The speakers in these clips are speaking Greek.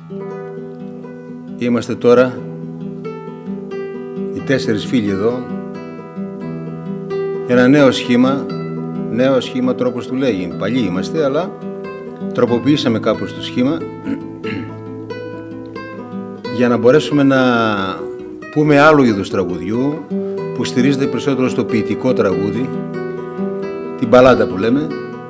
Είμαστε τώρα οι 4 φίλοι εδώ. Ένα νέο σχήμα τρόπος του λέγει. Παλιοί είμαστε, αλλά τροποποιήσαμε κάπως το σχήμα για να μπορέσουμε να πούμε άλλου είδους τραγουδιού που στηρίζεται περισσότερο στο ποιητικό τραγούδι, την μπαλάντα που λέμε,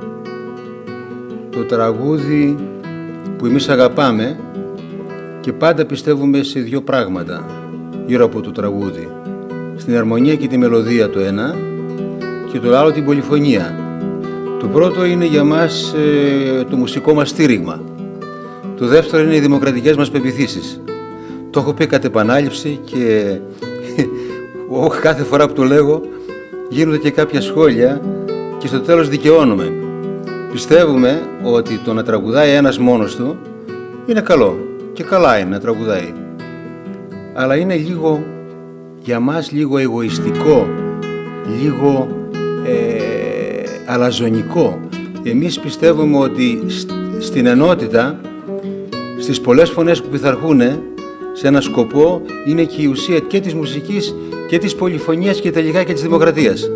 το τραγούδι που εμείς αγαπάμε και πάντα πιστεύουμε σε 2 πράγματα γύρω από το τραγούδι. Στην αρμονία και τη μελωδία το ένα και το άλλο την πολυφωνία. Το πρώτο είναι για μας το μουσικό μας στήριγμα. Το δεύτερο είναι οι δημοκρατικές μας πεποιθήσεις. Το έχω πει κατ' επανάληψη και κάθε φορά που το λέγω γίνονται και κάποια σχόλια και στο τέλος δικαιώνομαι. Πιστεύουμε ότι το να τραγουδάει ένας μόνος του είναι καλό και καλά είναι να τραγουδάει. Αλλά είναι λίγο, για μας, λίγο εγωιστικό, λίγο αλαζονικό. Εμείς πιστεύουμε ότι στην ενότητα, στις πολλές φωνές που πειθαρχούν σε ένα σκοπό, είναι και η ουσία και της μουσικής και της πολυφωνίας και τελικά και της δημοκρατίας.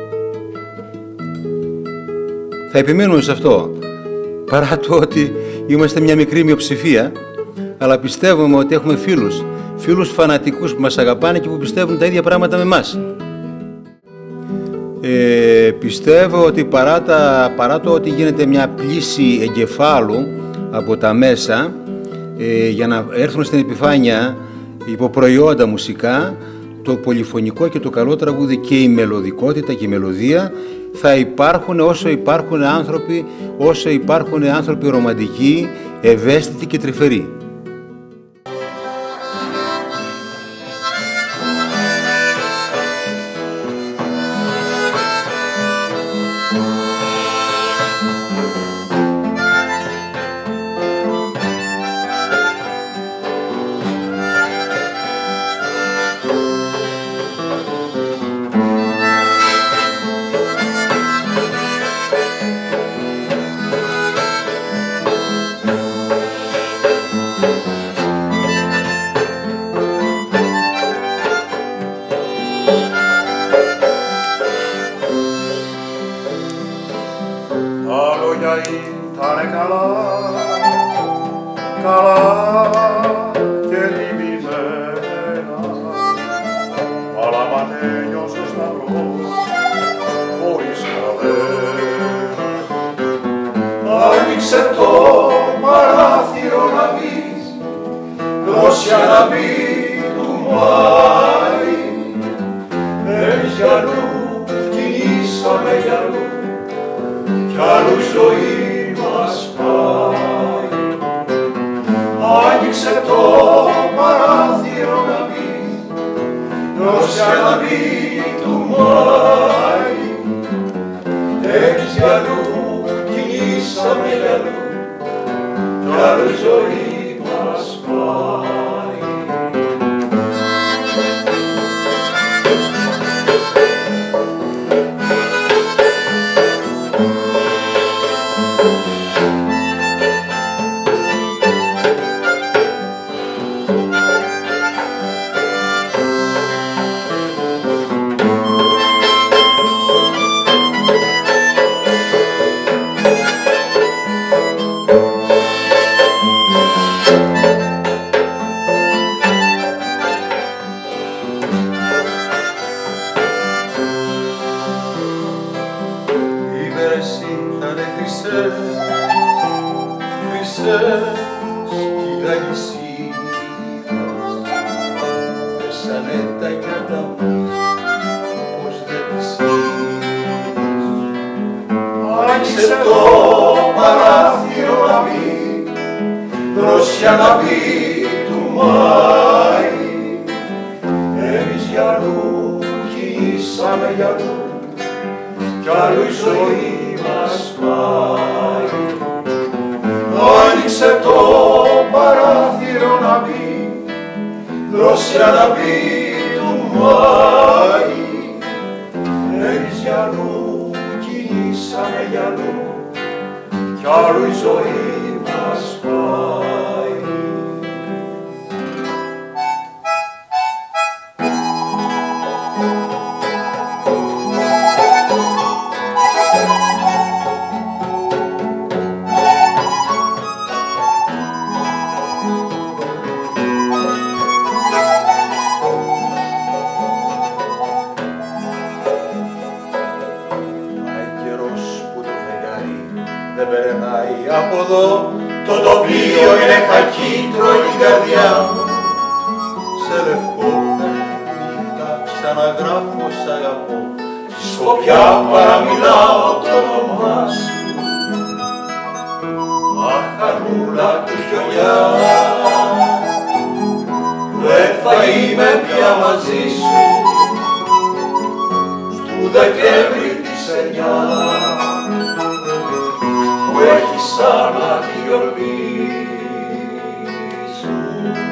Θα επιμείνουμε σε αυτό, παρά το ότι είμαστε μια μικρή μειοψηφία, αλλά πιστεύουμε ότι έχουμε φίλους φανατικούς που μας αγαπάνε και που πιστεύουν τα ίδια πράγματα με εμάς. Πιστεύω ότι παρά το ότι γίνεται μια πλύση εγκεφάλου από τα μέσα για να έρθουν στην επιφάνεια υποπροϊόντα μουσικά, το πολυφωνικό και το καλό τραγούδι και η μελωδικότητα και η μελωδία θα υπάρχουν όσο υπάρχουν άνθρωποι ρομαντικοί, ευαίσθητοι και τρυφεροί. κι άλλου η ζωή μας πάει. από εδώ το τοπίο είναι χακί, τρώει την καρδιά μου. Σε λευκό νύχτα ξαναγράφω σ' αγαπώ, στη σκοπιά παραμιλάω το όνομά σου. Αχ, Ανούλα του χιονιά, δεν θα είμαι πια μαζί σου στου Δεκέμβρη της 9 που έχει σαν τη γιορτή σου.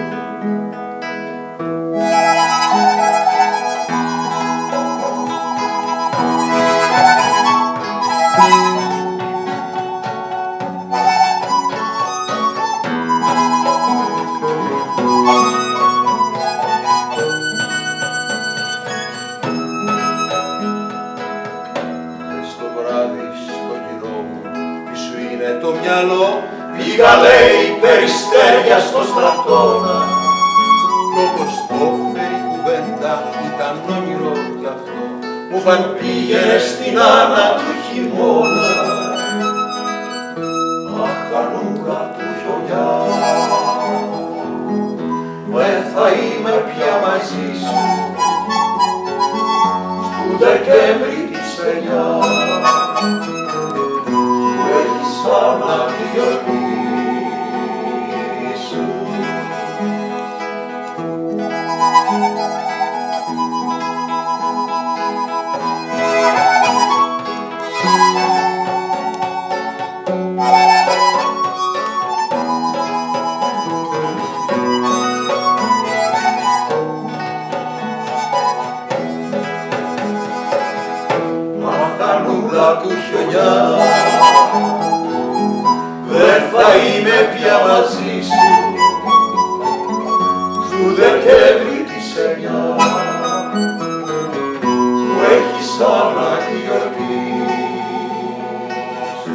Το μυαλό πήγα λέει περιστέρια στο στρατόνα, όπως το φέρει κουβέντα ήταν όνειρο κι αυτό, μου φαν πήγαινε στην Άννα του χειμώνα. Αχ, Ανούλα του χιονιά, δεν θα είμαι πια μαζί σου στου Δεκέμβρη της 9 σαν τη γιορτή σου. Αχ, Ανούλα του χιονιά, δεν θα είμαι πια μαζί σου στου Δεκέμβρη της 9 που έχει σαν τη γιορτή σου.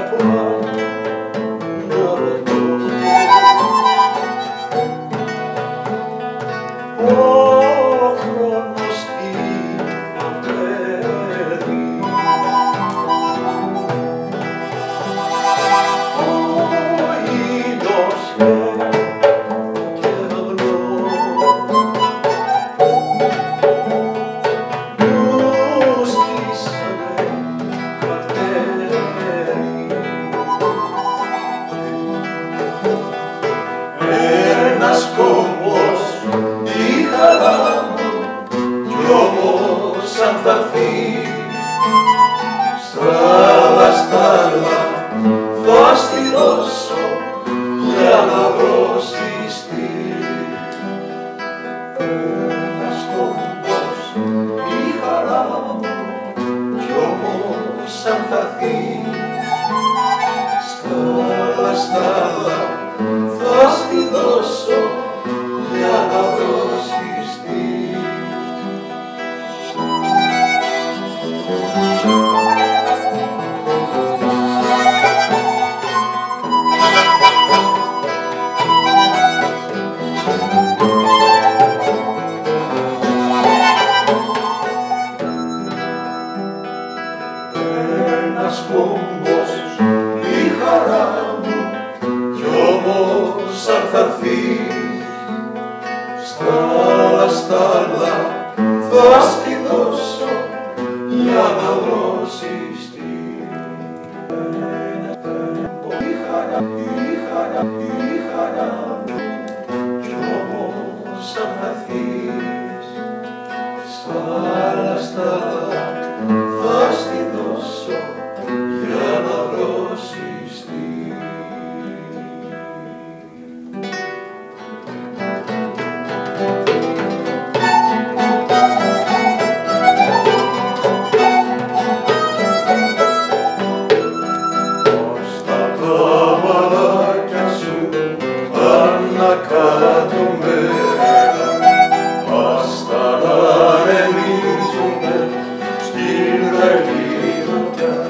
Στην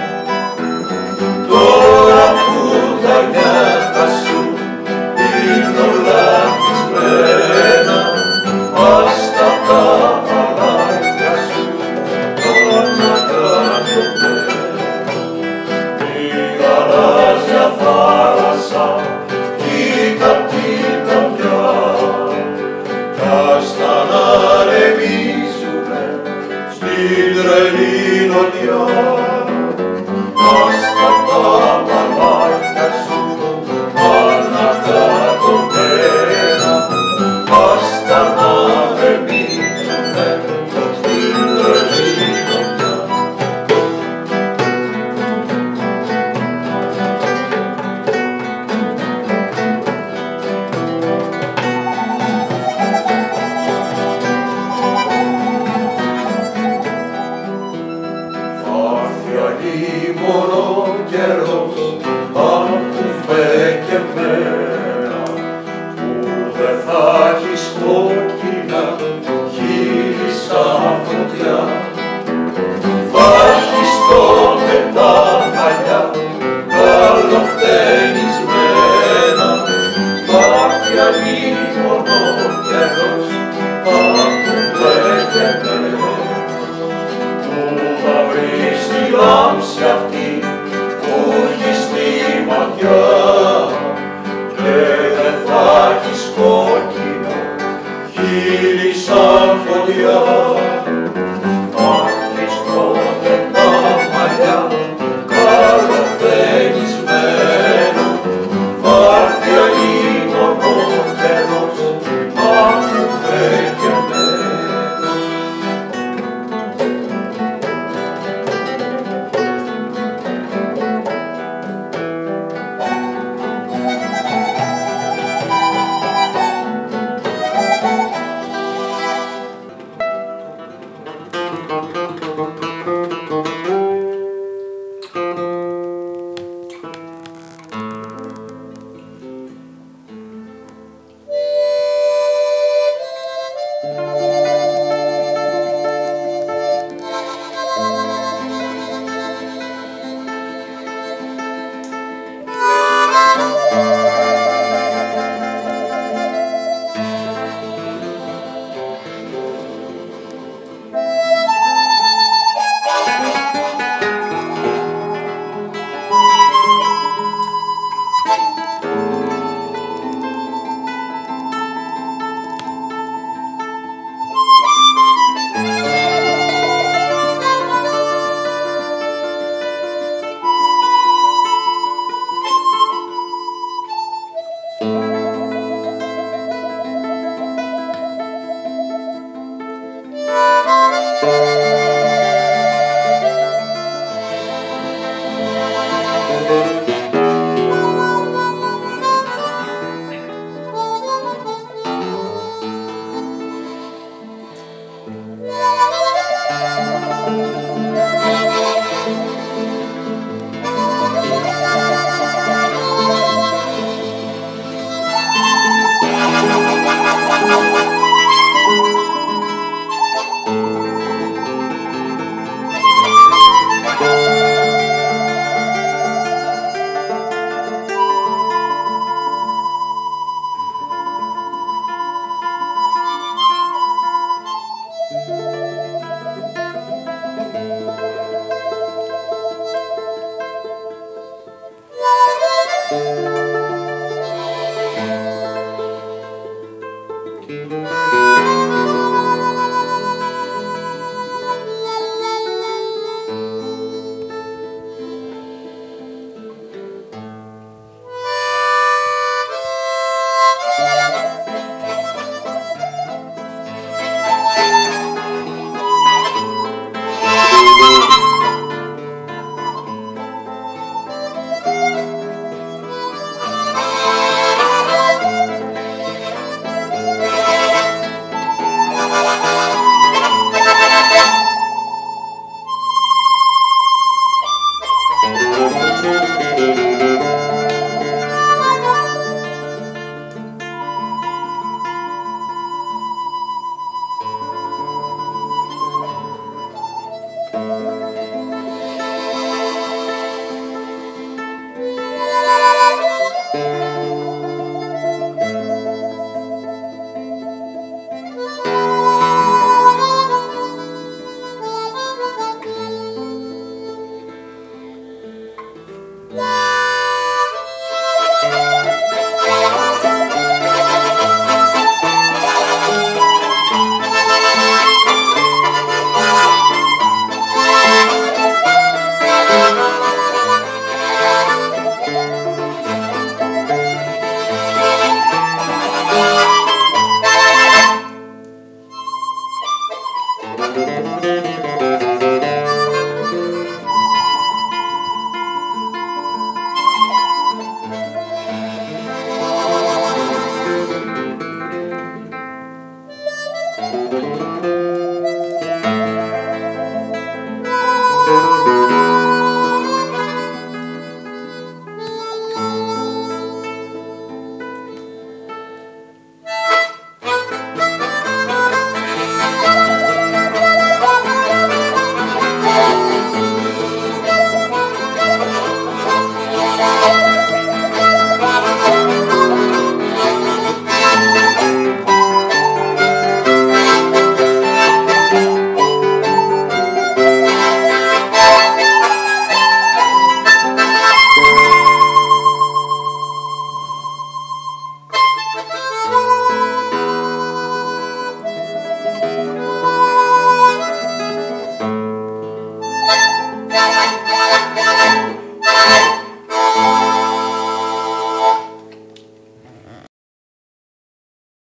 Thank you.